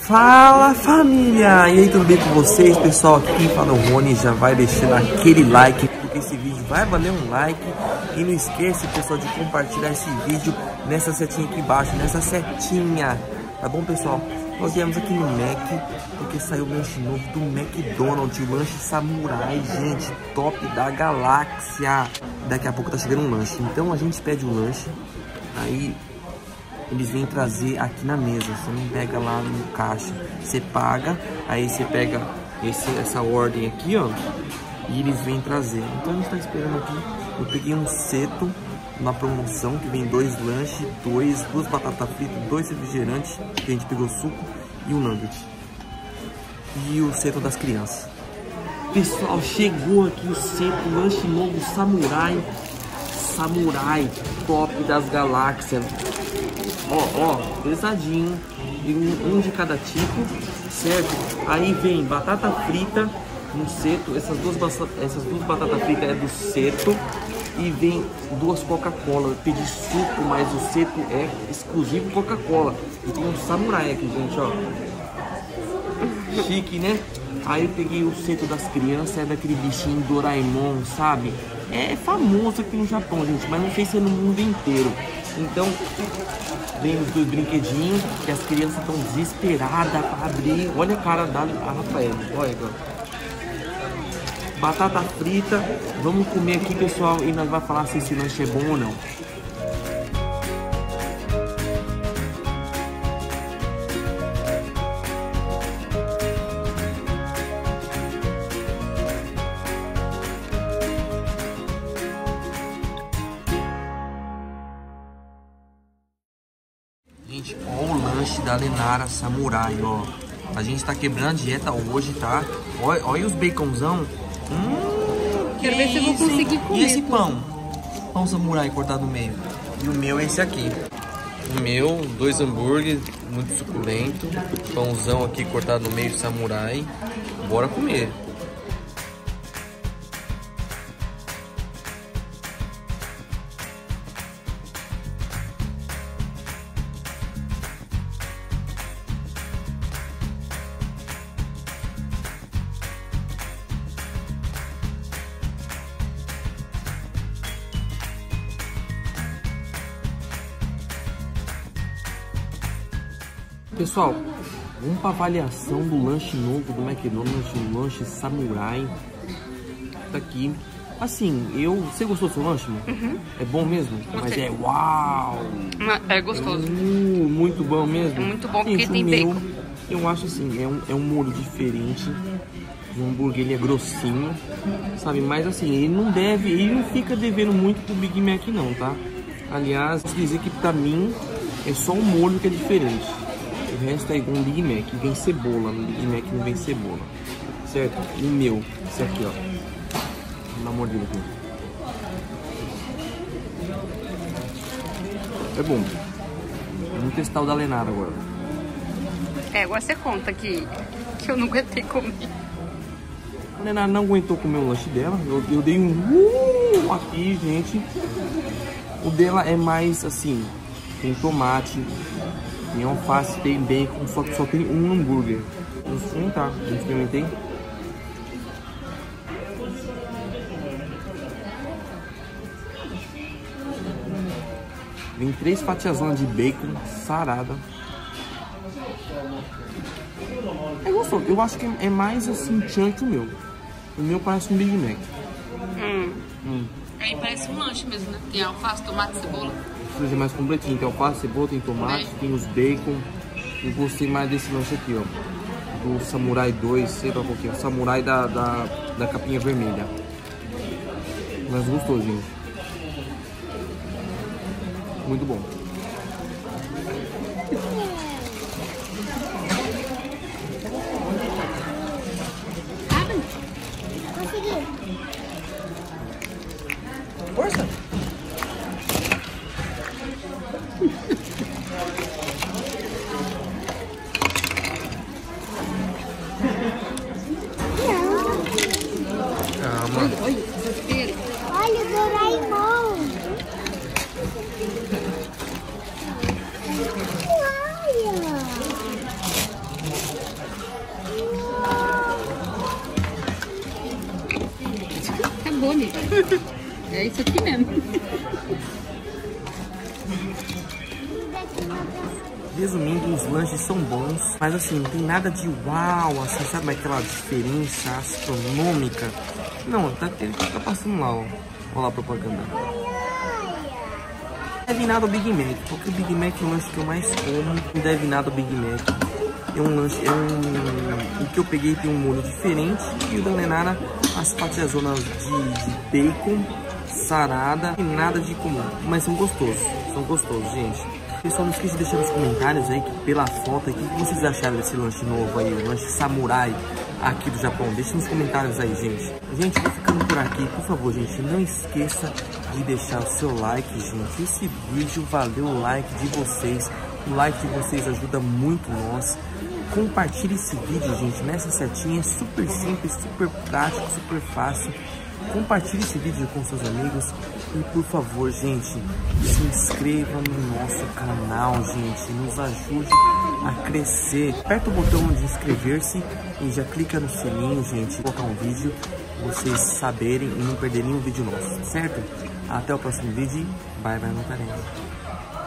Fala família! E aí, tudo bem com vocês? Pessoal, aqui quem fala é o Rony, já vai deixando aquele like, porque esse vídeo vai valer um like. E não esqueça, pessoal, de compartilhar esse vídeo nessa setinha aqui embaixo, nessa setinha. Tá bom, pessoal? Nós viemos aqui no Mac, porque saiu o lanche novo do McDonald's, o lanche samurai, gente, top da galáxia. Daqui a pouco tá chegando um lanche, então a gente pede o lanche, aí eles vêm trazer aqui na mesa. Você não pega lá no caixa, você paga, aí você pega essa ordem aqui, ó, e eles vêm trazer. Então a gente tá esperando aqui. Eu peguei um seto na promoção, que vem 2 lanches, duas batatas fritas, 2 refrigerantes, que a gente pegou suco, e um nugget. E o seto das crianças. Pessoal, chegou aqui o seto, lanche novo samurai. Samurai, top das galáxias. Ó, pesadinho. E um de cada tipo, certo? Aí vem batata frita no seto. Essas duas batatas fritas é do seto. E vem 2 Coca-Cola. Eu pedi suco, mas o seto é exclusivo Coca-Cola. E tem um samurai aqui, gente, ó. Chique, né? Aí eu peguei o seto das crianças, é daquele bichinho Doraemon, sabe? É famoso aqui no Japão, gente, mas não sei se é no mundo inteiro. Então, vem os 2 brinquedinhos, que as crianças estão desesperadas para abrir. Olha a cara da Rafael, olha agora. Batata frita, vamos comer aqui, pessoal, e nós vamos falar se esse lanche é bom ou não. Gente, olha o lanche da Lenara Samurai, ó. A gente tá quebrando a dieta hoje, tá? Olha os baconzão. Quero ver se eu vou conseguir comer. E esse pão? Pão samurai cortado no meio. E o meu é esse aqui. O meu, 2 hambúrgueres, muito suculento. Pãozão aqui cortado no meio, samurai. Bora comer. Pessoal, vamos para avaliação do lanche novo do McDonald's, o lanche samurai. Tá aqui. Assim, você gostou do seu lanche, mano? Uhum. É bom mesmo? Gostei. Mas é uau! É gostoso. Muito bom mesmo. É muito bom, porque gente, tem bacon. Eu acho assim, é um molho diferente. O hambúrguer ele é grossinho, sabe? Mas assim, ele não fica devendo muito pro Big Mac não, tá? Aliás, dizer que pra mim é só o molho que é diferente. O resto é igual um Big Mac, vem cebola, no Big Mac não vem cebola, certo? E o meu, esse aqui, ó, vou dar uma mordida aqui. É bom. Vamos testar o da Lenara agora. Agora você conta que eu não aguentei comer. A Lenara não aguentou comer o lanche dela, eu dei um aqui, gente. O dela é mais assim, tem tomate, tem alface, tem bacon, só que só tem um hambúrguer. Vou experimentar, eu experimentei. Vem 3 fatiazonas de bacon, sarada. É gostoso, eu acho que é mais assim chunk que o meu. O meu parece um Big Mac. Aí parece um lanche mesmo, né? Tem alface, tomate, cebola. É mais completinho, tem alface, cebola, tem tomate, tem os bacon. Eu gostei mais desse lanche aqui, ó, do Samurai 2, sei lá qual que é, o Samurai da capinha vermelha. Mas gostoso, gente. Muito bom. Consegui. Força! Calma. Olha o Doraemon. É isso aqui mesmo. Resumindo, os lanches são bons, mas assim, não tem nada de uau, assim, sabe aquela diferença astronômica? Não, ele tá passando lá, ó. Olha lá a propaganda. Não deve nada ao Big Mac, porque o Big Mac é o lanche que eu mais como. Não deve nada ao Big Mac. É um lanche, o que eu peguei tem um molho diferente. E o da Lenara, as fatiazonas de bacon, sarada e nada de comum. Mas são gostosos, gente. Pessoal, não esqueça de deixar nos comentários aí, que pela foto, o que vocês acharam desse lanche novo aí, o lanche samurai aqui do Japão. Deixa nos comentários aí, gente. Gente, eu vou ficando por aqui. Por favor, gente, não esqueça de deixar o seu like, gente. Esse vídeo valeu o like de vocês. O like de vocês ajuda muito nós. Compartilhe esse vídeo, gente, nessa setinha. Super simples, super prático, super fácil. Compartilhe esse vídeo com seus amigos. E por favor, gente, se inscreva no nosso canal, gente. Nos ajude a crescer. Aperta o botão de inscrever-se e já clica no sininho, gente. Colocar um vídeo, vocês saberem e não perderem um vídeo nosso, certo? Até o próximo vídeo. Bye, bye, Natarena.